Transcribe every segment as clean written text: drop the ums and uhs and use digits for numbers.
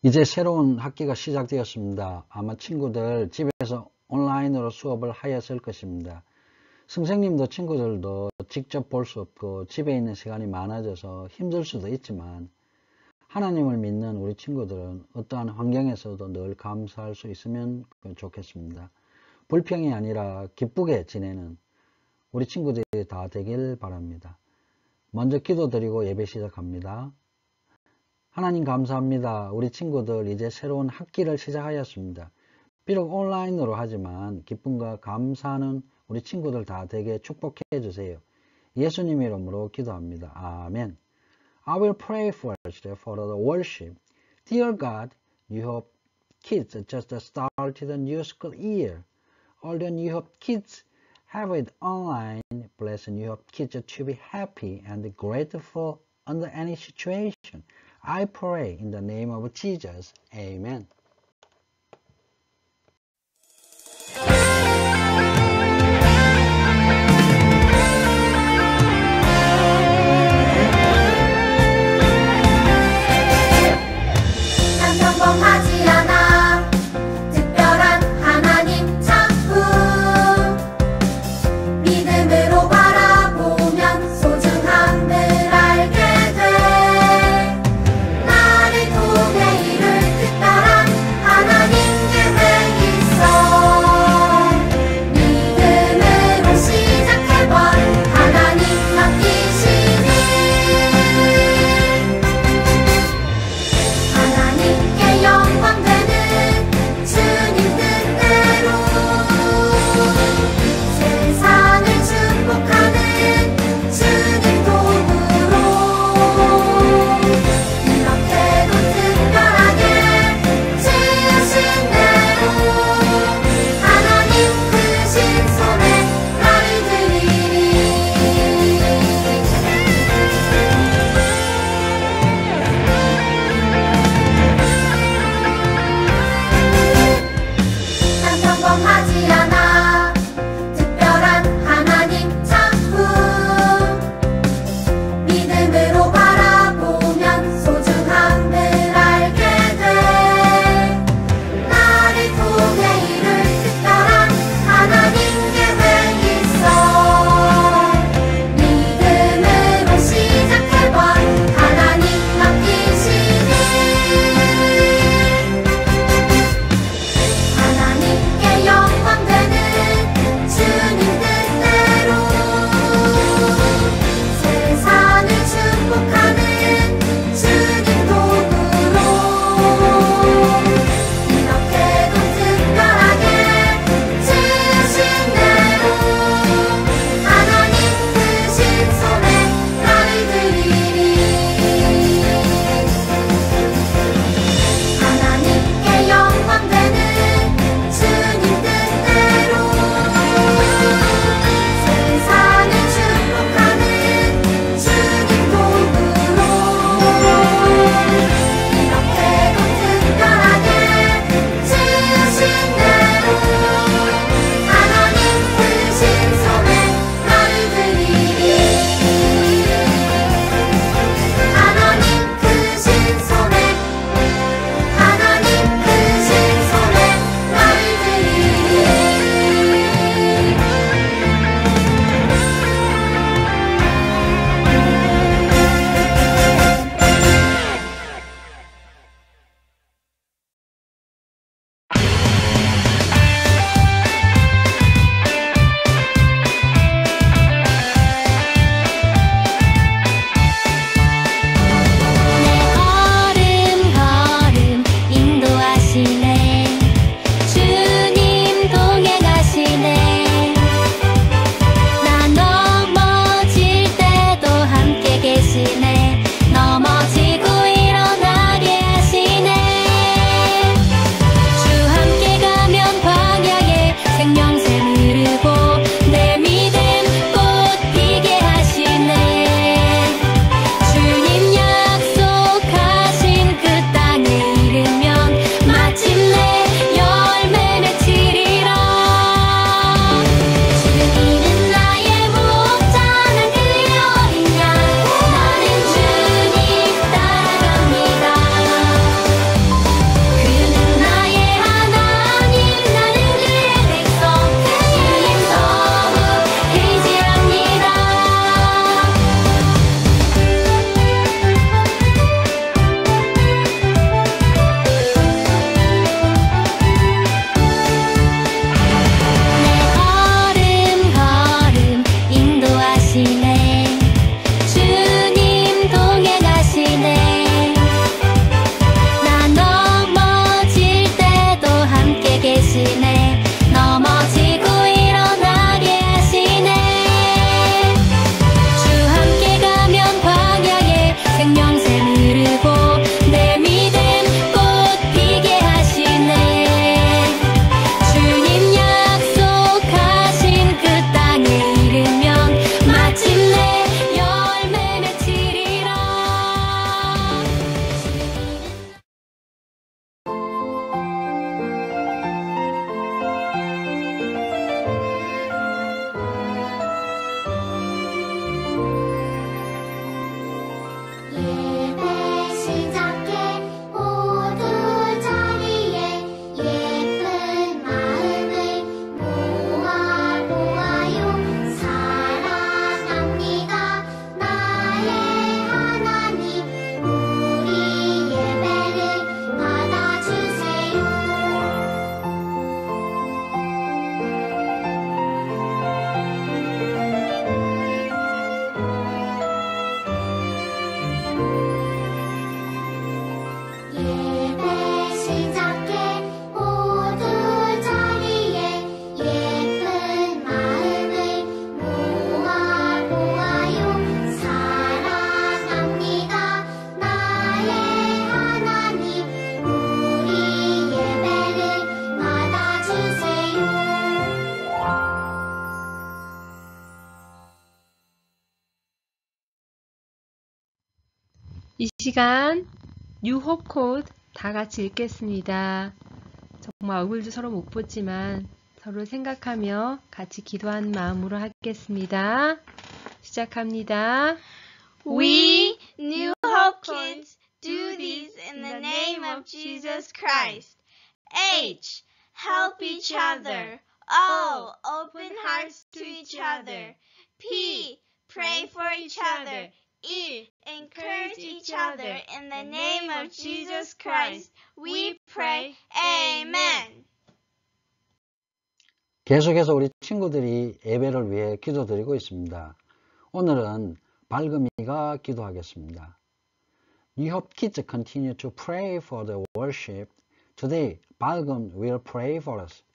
이제 새로운 학기가 시작되었습니다. 아마 친구들 집에서 온라인으로 수업을 하였을 것입니다. 선생님도 친구들도 직접 볼 수 없고 집에 있는 시간이 많아져서 힘들 수도 있지만 하나님을 믿는 우리 친구들은 어떠한 환경에서도 늘 감사할 수 있으면 좋겠습니다. 불평이 아니라 기쁘게 지내는 우리 친구들이 다 되길 바랍니다. 먼저 기도드리고 예배 시작합니다. 하나님 감사합니다. 우리 친구들 이제 새로운 학기를 시작하였습니다. 비록 온라인으로 하지만 기쁨과 감사하는 우리 친구들 다 되게 축복해 주세요. 예수님 이름으로 기도합니다. 아멘. I will pray first for the worship. Dear God, you have kids just started the new school year. All the new kids have it online. Bless new kids to be happy and grateful under any situation. I pray in the name of Jesus. Amen. 난 평범하지 않아 특별한 하나님 작품 믿음으로 바라보면 소중함을 알게 돼 나를 통해 이룰 특별한 예배 시작해 모두 자리에 예쁜 마음을 모아 보아요. 사랑합니다 나의 하나님. 우리 예배를 받아주세요. 이 시간 유혹 코드 다 같이 읽겠습니다. 정말 얼굴도 서로 못 보지만 서로 생각하며 같이 기도하는 마음으로 하겠습니다. 시작합니다. We, New Hope Kids, do these in the name of Jesus Christ. H. Help each other. O. Open hearts to each other. P. Pray for each other. E. Encourage each other. In the name of Jesus Christ, we pray. Amen. 계속해서 우리 친구들이 예배를 위해 기도드리고 있습니다. 오늘은 발금이가 기도하겠습니다. New Hope Kids continue to pray for the worship. Today, 발금 will pray for us.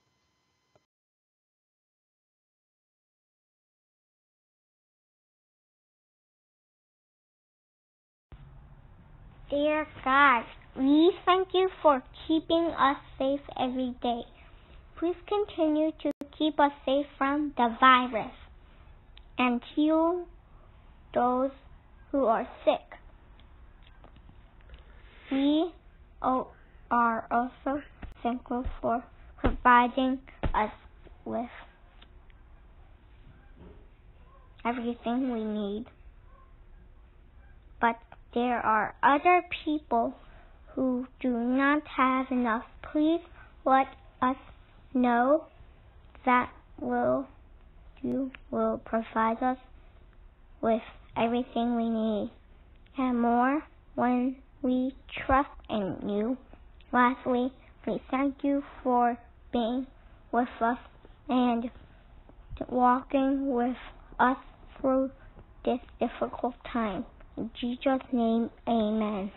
Dear God, we thank you for keeping us safe every day. Please continue to keep us safe from the virus and heal those who are sick. We are also thankful for providing us with everything we need. But there are other people who do not have enough. Please let us know that you will provide us with everything we need and more when we trust in you. Lastly, we thank you for being with us and walking with us through this difficult time. In Jesus' name, amen.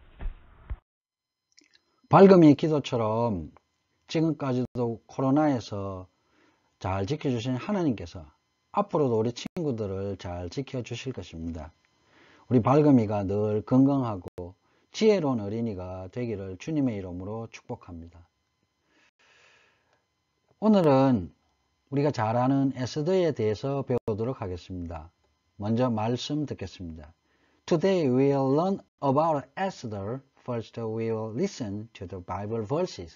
발금이 기도처럼 지금까지도 코로나에서 잘 지켜주신 하나님께서 앞으로도 우리 친구들을 잘 지켜주실 것입니다. 우리 발금이가 늘 건강하고 지혜로운 어린이가 되기를 주님의 이름으로 축복합니다. 오늘은 우리가 잘 아는 에스더에 대해서 배우도록 하겠습니다. 먼저 말씀 듣겠습니다. Today we will learn about Esther. First we will listen to the Bible verses.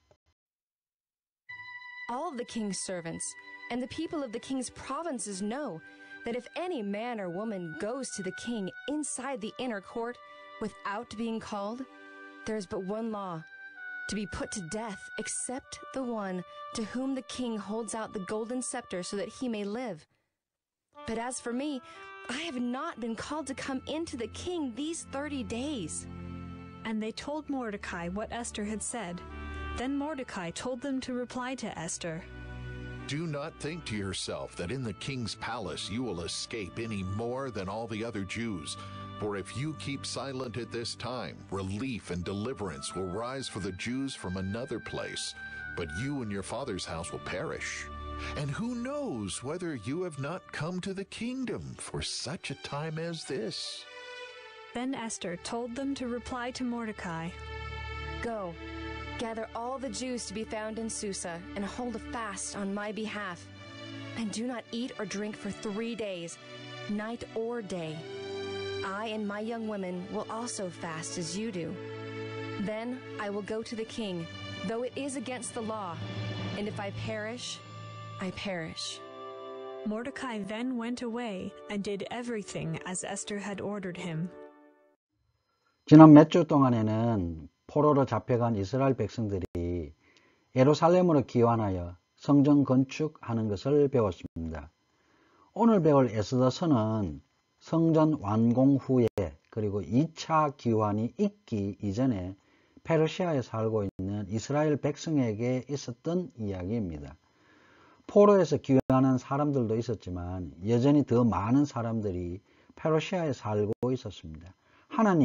All the king's servants and the people of the king's provinces know that if any man or woman goes to the king inside the inner court without being called, there is but one law, to be put to death except the one to whom the king holds out the golden scepter so that he may live. But as for me, I have not been called to come into the king these 30 days. And they told Mordecai what Esther had said. Then Mordecai told them to reply to Esther. Do not think to yourself that in the king's palace you will escape any more than all the other Jews. For if you keep silent at this time, relief and deliverance will rise for the Jews from another place, but you and your father's house will perish. And who knows whether you have not come to the kingdom for such a time as this? Then Esther told them to reply to Mordecai. Go, gather all the Jews to be found in Susa and hold a fast on my behalf. And do not eat or drink for 3 days, night or day. I and my young women will also fast as you do. Then I will go to the king, though it is against the law. And if I perish, I perish. Mordecai then went away and did everything as Esther had ordered him. 지난 몇 주 동안에는 포로로 잡혀간 이스라엘 백성들이 예루살렘으로 귀환하여 성전 건축하는 것을 배웠습니다. 오늘 배울 에스더서는 성전 완공 후에 그리고 2차 귀환이 있기 이전에 페르시아에 살고 있는 이스라엘 백성에게 있었던 이야기입니다. 포로에서 귀환한 사람들도 있었지만 여전히 더 많은 사람들이 페르시아에 살고 있었습니다. 하나님이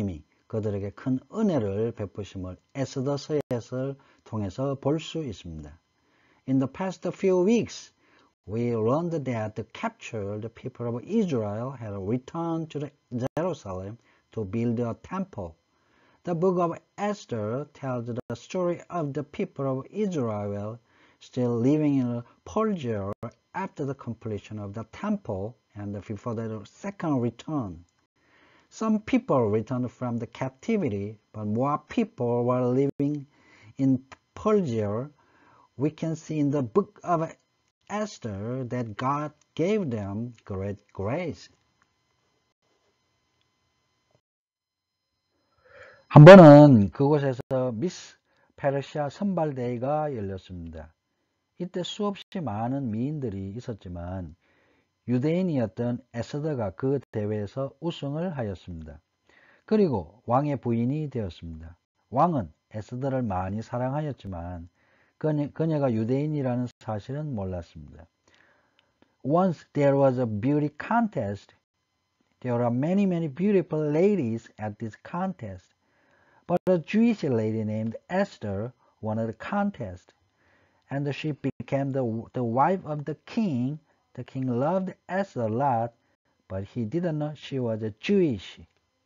그들에게 큰 은혜를 베푸심을 에스더서에서 통해서 볼 수 있습니다. In the past few weeks, we learned that the captured people of Israel had returned to Jerusalem to build a temple. The book of Esther tells the story of the people of Israel still living in Persia after the completion of the temple and before their second return. Some people returned from the captivity, but more people were living in Persia. We can see in the book of Esther that God gave them great grace. 한 번은 그곳에서 미스 페르시아 선발대회가 열렸습니다. 이때 수없이 많은 미인들이 있었지만 유대인이었던 에스더가 그 대회에서 우승을 하였습니다. 그리고 왕의 부인이 되었습니다. 왕은 에스더를 많이 사랑하였지만 그녀가 유대인이라는 사실은 몰랐습니다. Once there was a beauty contest. There are many beautiful ladies at this contest. But a Jewish lady named Esther won the contest, and she became the wife of the king. The king loved Esther a lot, but he didn't know she was Jewish.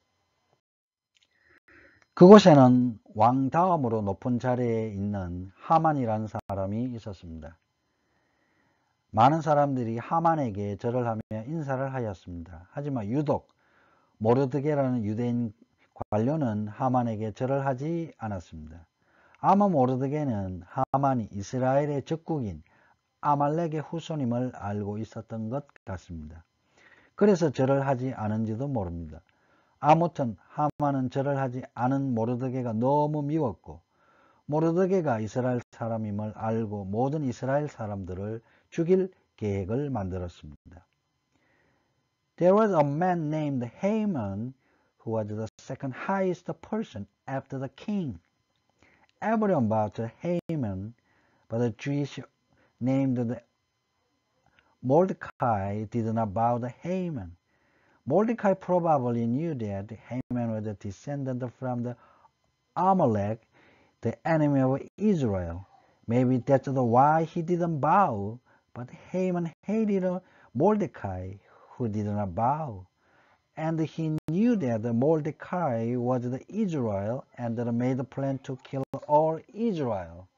그곳에는 왕 다음으로 높은 자리에 있는 하만이라는 사람이 있었습니다. 많은 사람들이 하만에게 절을 하며 인사를 하였습니다. 하지만 유독 모르드게라는 유대인 관료는 하만에게 절을 하지 않았습니다. 아마 모르드게는 하만이 이스라엘의 적국인 아말렉의 후손임을 알고 있었던 것 같습니다. 그래서 절을 하지 않은지도 모릅니다. 아무튼 하만은 절을 하지 않은 모르드게가 너무 미웠고 모르드게가 이스라엘 사람임을 알고 모든 이스라엘 사람들을 죽일 계획을 만들었습니다. There was a man named Haman who was the second highest person after the king. Everyone bowed to Haman, but the Jewish named Mordecai did not bow to Haman. Mordecai probably knew that Haman was a descendant from the Amalek, the enemy of Israel. Maybe that's why he didn't bow, but Haman hated Mordecai, who did not bow. And he knew that Mordecai was the Israel and made a plan to kill all Israel.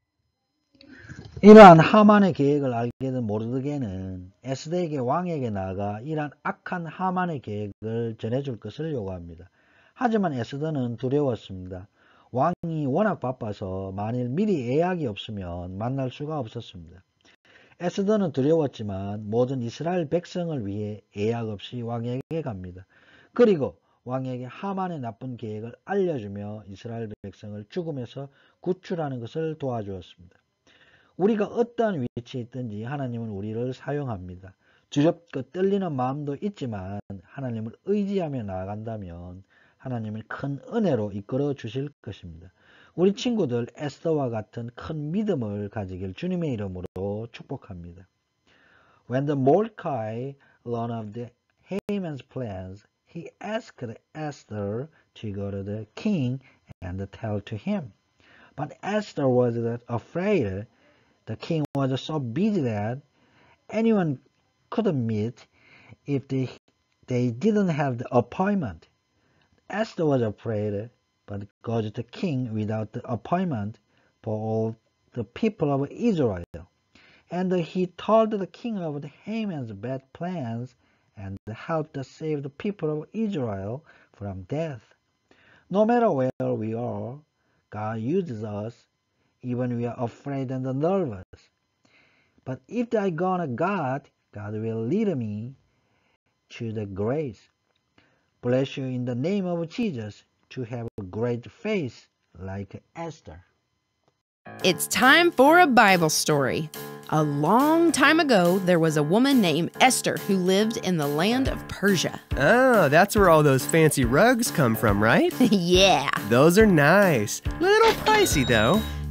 이러한 하만의 계획을 알게 된 모르드게는 에스더에게 왕에게 나아가 이러한 악한 하만의 계획을 전해줄 것을 요구합니다. 하지만 에스더는 두려웠습니다. 왕이 워낙 바빠서 만일 미리 예약이 없으면 만날 수가 없었습니다. 에스더는 두려웠지만 모든 이스라엘 백성을 위해 예약 없이 왕에게 갑니다. 그리고 왕에게 하만의 나쁜 계획을 알려주며 이스라엘 백성을 죽음에서 구출하는 것을 도와주었습니다. 우리가 어떠한 위치에 있든지 하나님은 우리를 사용합니다. 두렵고 떨리는 마음도 있지만 하나님을 의지하며 나아간다면 하나님은 큰 은혜로 이끌어 주실 것입니다. 우리 친구들 에스더와 같은 큰 믿음을 가지길 주님의 이름으로 축복합니다. When the Mordecai learned of the Haman's plans, he asked Esther to go to the king and tell to him. But Esther was afraid. The king was so busy that anyone could meet if they didn't have the appointment. Esther was afraid, but goes to the king without the appointment for all the people of Israel. And he told the king of Haman's bad plans and helped save the people of Israel from death. No matter where we are, God uses us even we are afraid and nervous. But if I go to God, God will lead me to the grace. Bless you in the name of Jesus to have a great faith like Esther. It's time for a Bible story. A long time ago, there was a woman named Esther who lived in the land of Persia. Oh, that's where all those fancy rugs come from, right? Yeah. Those are nice. Little pricey, though.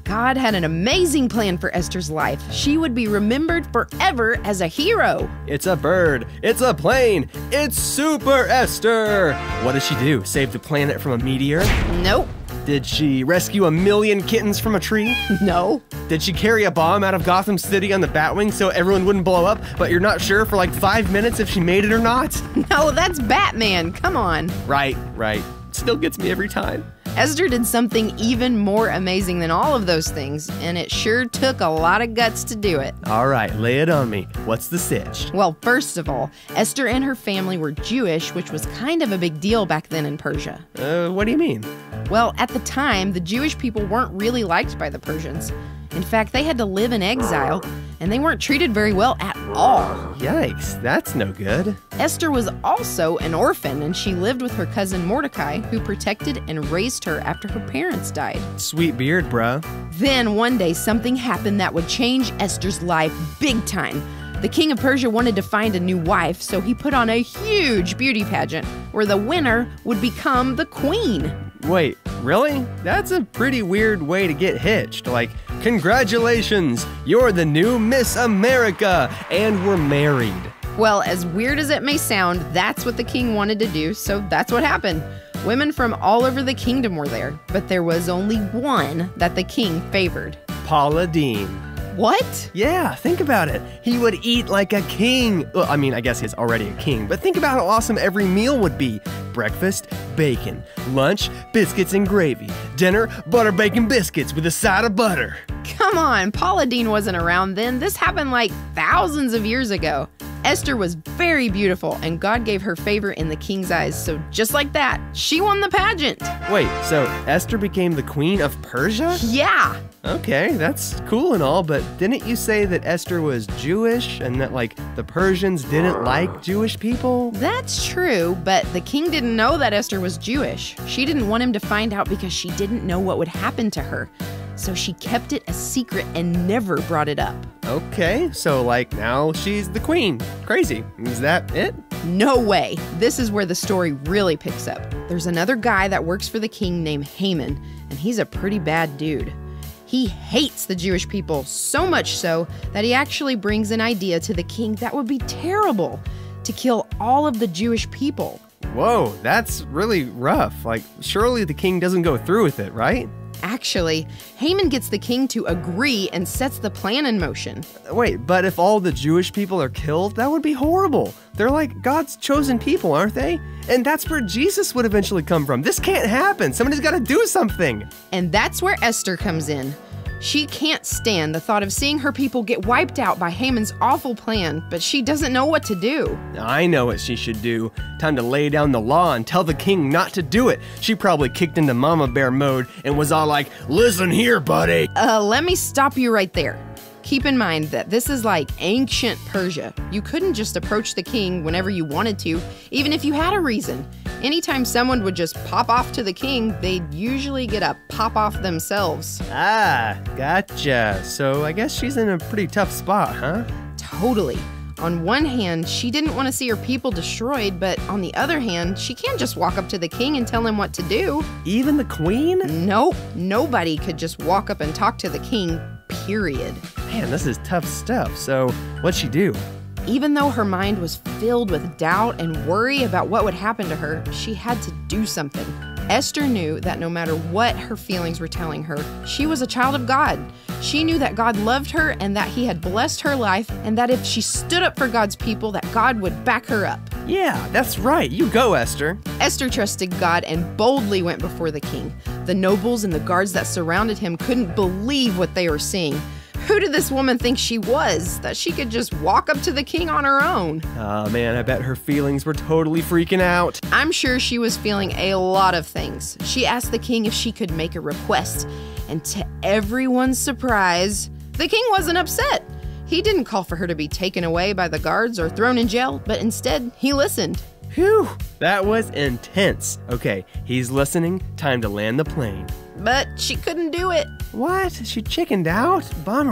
God had an amazing plan for Esther's life. She would be remembered forever as a hero. It's a bird. It's a plane. It's Super Esther. What did she do? Save the planet from a meteor? Nope. Did she rescue 1,000,000 kittens from a tree? No. Did she carry a bomb out of Gotham City on the Batwing so everyone wouldn't blow up, but you're not sure for like 5 minutes if she made it or not? No, that's Batman. Come on. Right. Still gets me every time. Esther did something even more amazing than all of those things, and it sure took a lot of guts to do it. All right, lay it on me. What's the sitch? Well, first of all, Esther and her family were Jewish, which was kind of a big deal back then in Persia. What do you mean? Well, at the time, the Jewish people weren't really liked by the Persians. In fact, they had to live in exile, and they weren't treated very well at all. Yikes, that's no good. Esther was also an orphan, and she lived with her cousin Mordecai, who protected and raised her after her parents died. Sweet beard, bruh. Then one day, something happened that would change Esther's life big time. The king of Persia wanted to find a new wife, so he put on a huge beauty pageant where the winner would become the queen. Wait, really? That's a pretty weird way to get hitched. Like, congratulations, you're the new Miss America, and we're married. Well, as weird as it may sound, that's what the king wanted to do, so that's what happened. Women from all over the kingdom were there, but there was only one that the king favored. Paula Deen. What? Yeah, think about it. He would eat like a king. Well, I mean, I guess he's already a king, but think about how awesome every meal would be. Breakfast, bacon. Lunch, biscuits and gravy. Dinner, butter bacon biscuits with a side of butter. Come on, Paula Deen wasn't around then. This happened like thousands of years ago. Esther was very beautiful, and God gave her favor in the king's eyes, so just like that, she won the pageant. Wait, so Esther became the queen of Persia? Yeah. Okay, that's cool and all, but didn't you say that Esther was Jewish and that, like, the Persians didn't like Jewish people? That's true, but the king didn't know that Esther was Jewish. She didn't want him to find out because she didn't know what would happen to her. So she kept it a secret and never brought it up. Okay, so like now she's the queen. Crazy. Is that it? No way. This is where the story really picks up. There's another guy that works for the king named Haman, and he's a pretty bad dude. He hates the Jewish people so much so that he actually brings an idea to the king that would be terrible, to kill all of the Jewish people. Whoa, that's really rough. Like, surely the king doesn't go through with it, right? Actually, Haman gets the king to agree and sets the plan in motion. Wait, but if all the Jewish people are killed, that would be horrible. They're like God's chosen people, aren't they? And that's where Jesus would eventually come from. This can't happen. Somebody's got to do something. And that's where Esther comes in. She can't stand the thought of seeing her people get wiped out by Haman's awful plan, but she doesn't know what to do. I know what she should do. Time to lay down the law and tell the king not to do it. She probably kicked into mama bear mode and was all like, "Listen here, buddy." Let me stop you right there. Keep in mind that this is like ancient Persia. You couldn't just approach the king whenever you wanted to, even if you had a reason. Anytime someone would just pop off to the king, they'd usually get a pop off themselves. Ah, gotcha. So I guess she's in a pretty tough spot, huh? Totally. On one hand, she didn't want to see her people destroyed, but on the other hand, she can't just walk up to the king and tell him what to do. Even the queen? Nope. Nobody could just walk up and talk to the king, period. Man, this is tough stuff. So what'd she do? Even though her mind was filled with doubt and worry about what would happen to her, she had to do something. Esther knew that no matter what her feelings were telling her, she was a child of God. She knew that God loved her and that he had blessed her life, and that if she stood up for God's people, that God would back her up. Yeah, that's right. You go, Esther. Esther trusted God and boldly went before the king. The nobles and the guards that surrounded him couldn't believe what they were seeing. Who did this woman think she was, that she could just walk up to the king on her own? Oh man, I bet her feelings were totally freaking out. I'm sure she was feeling a lot of things. She asked the king if she could make a request, and to everyone's surprise, the king wasn't upset. He didn't call for her to be taken away by the guards or thrown in jail, but instead, he listened. Phew, that was intense. Okay, he's listening, time to land the plane. But she couldn't do it. What? She chickened out? Bummer.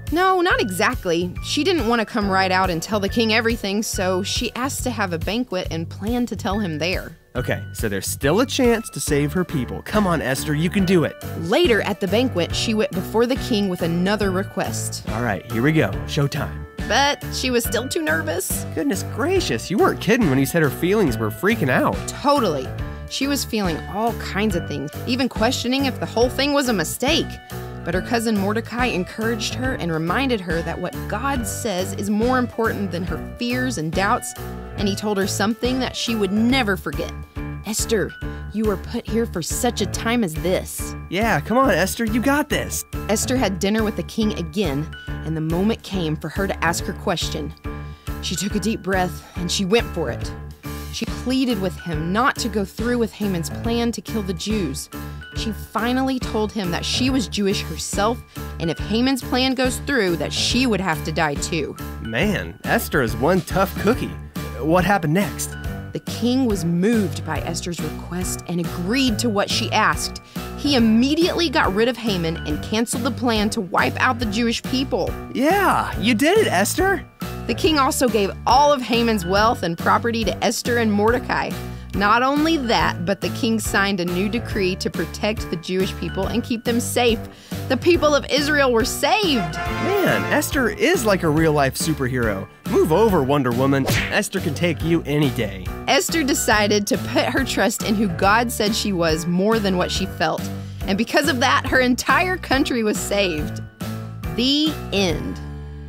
No, not exactly. She didn't want to come right out and tell the king everything, so she asked to have a banquet and planned to tell him there. Okay, so there's still a chance to save her people. Come on, Esther, you can do it. Later at the banquet, she went before the king with another request. All right, here we go. Showtime. But she was still too nervous. Goodness gracious, you weren't kidding when you said her feelings were freaking out. Totally. She was feeling all kinds of things, even questioning if the whole thing was a mistake. But her cousin Mordecai encouraged her and reminded her that what God says is more important than her fears and doubts, and he told her something that she would never forget. Esther, you were put here for such a time as this. Yeah, come on, Esther, you got this. Esther had dinner with the king again, and the moment came for her to ask her question. She took a deep breath, and she went for it. She pleaded with him not to go through with Haman's plan to kill the Jews. She finally told him that she was Jewish herself, and if Haman's plan goes through, that she would have to die too. Man, Esther is one tough cookie. What happened next? The king was moved by Esther's request and agreed to what she asked. He immediately got rid of Haman and canceled the plan to wipe out the Jewish people. Yeah, you did it, Esther. The king also gave all of Haman's wealth and property to Esther and Mordecai. Not only that, but the king signed a new decree to protect the Jewish people and keep them safe. The people of Israel were saved. Man, Esther is like a real-life superhero. Move over, Wonder Woman. Esther can take you any day. Esther decided to put her trust in who God said she was more than what she felt. And because of that, her entire country was saved. The end.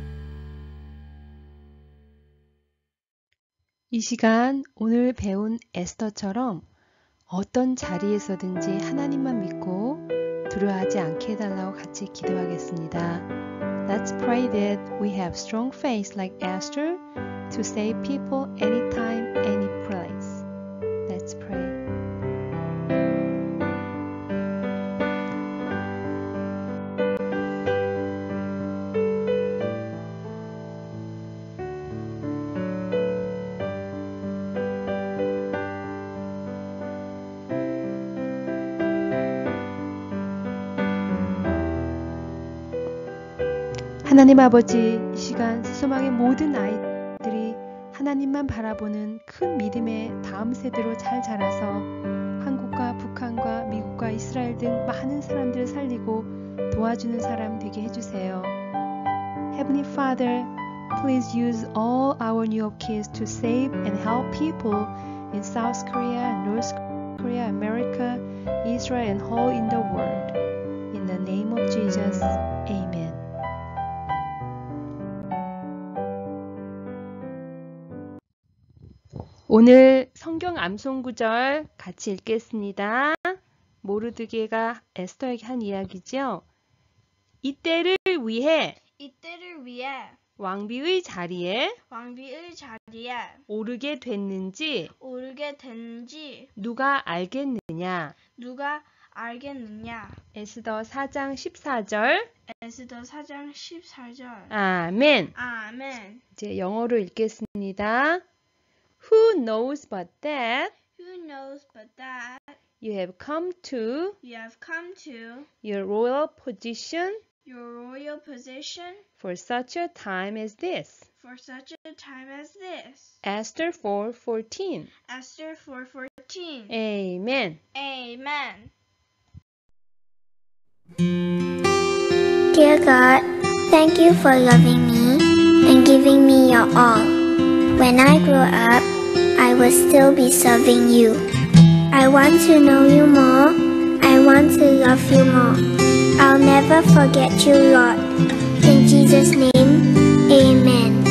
이 시간 오늘 배운 에스더처럼 어떤 자리에서든지 하나님만 믿고 두려워하지 않게 해달라고 같이 기도하겠습니다. Let's pray that we have strong faith like Esther to save people anytime, any place. Let's pray. 하나님 아버지, 이 시간 세소망의 모든 아이들이 하나님만 바라보는 큰 믿음의 다음 세대로 잘 자라서 한국과 북한과 미국과 이스라엘 등 많은 사람들을 살리고 도와주는 사람 되게 해주세요. Heavenly Father, please use all our New Hope kids to save and help people in South Korea, North Korea, America, Israel, and all in the world. In the name of Jesus, Amen. 오늘 성경 암송 구절 같이 읽겠습니다. 모르드게가 에스더에게 한 이야기죠. 이때를 위해 왕비의 자리에 오르게 됐는지 누가 알겠느냐. 에스더 4장 14절. 아멘. 이제 영어로 읽겠습니다. Who knows but that you have come to your royal position for such a time as this. Esther 4:14. Amen. Dear God, thank you for loving me and giving me your all. When I grow up, I will still be serving you. I want to know you more. I want to love you more. I'll never forget you, Lord. In Jesus' name, amen.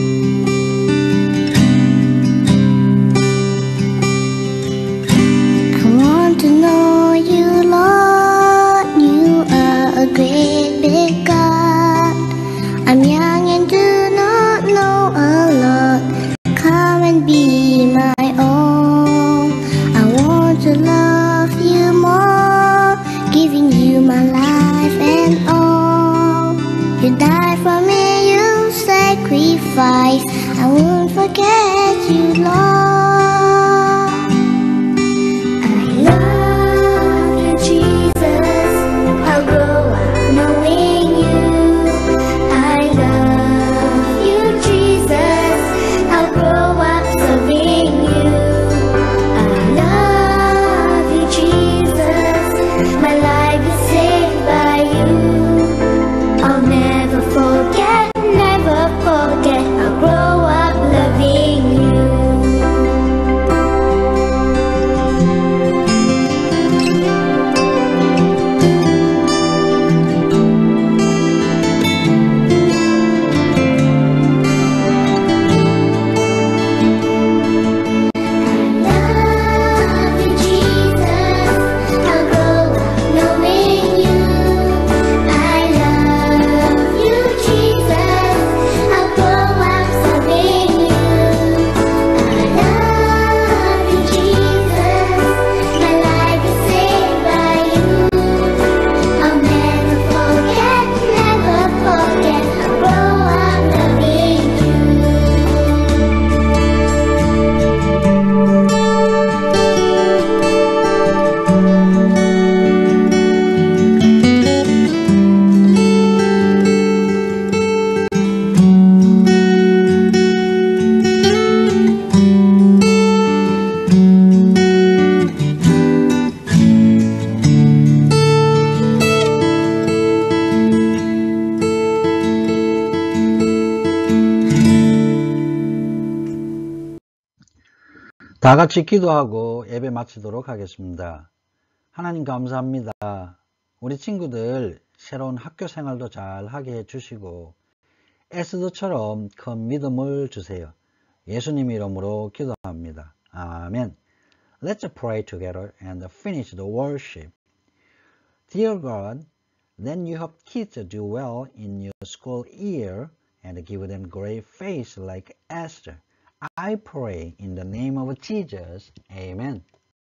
I want to know you, Lord. You are a great big God. I'm young and do not know a lot. Come and be my own. I want to love you more, giving you my life and all. You died for me, you sacrificed. I won't forget you, Lord. I love you, Jesus. I'll grow up knowing you. I life is saved by you. I'll never forget, I'll grow up loving you. 다 같이 기도하고 예배 마치도록 하겠습니다. 하나님 감사합니다. 우리 친구들 새로운 학교 생활도 잘 하게 해주시고 에스더처럼 큰 믿음을 주세요. 예수님 이름으로 기도합니다. 아멘. Let's pray together and finish the worship. Dear God, then you help kids to do well in your school year and give them great faith like Esther. I pray in the name of Jesus. Amen.